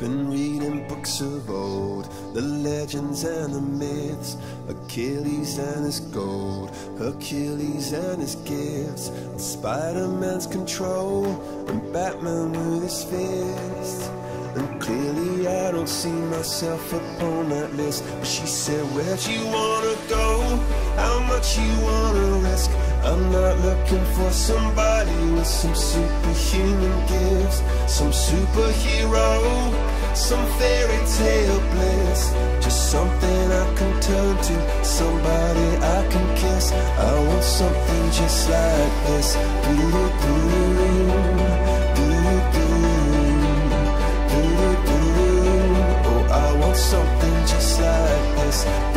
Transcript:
Been reading books of old, the legends and the myths, Achilles and his gold, Hercules and his gifts, Spider-Man's control, and Batman with his fist. And clearly I don't see myself upon that list. But she said, where'd you wanna go? How much you wanna risk? I'm not looking for somebody with some superhuman gifts, some superhero, some fairy tale bliss. Just something I can turn to, somebody I can kiss. I want something just like this. Oh, I want something just like this.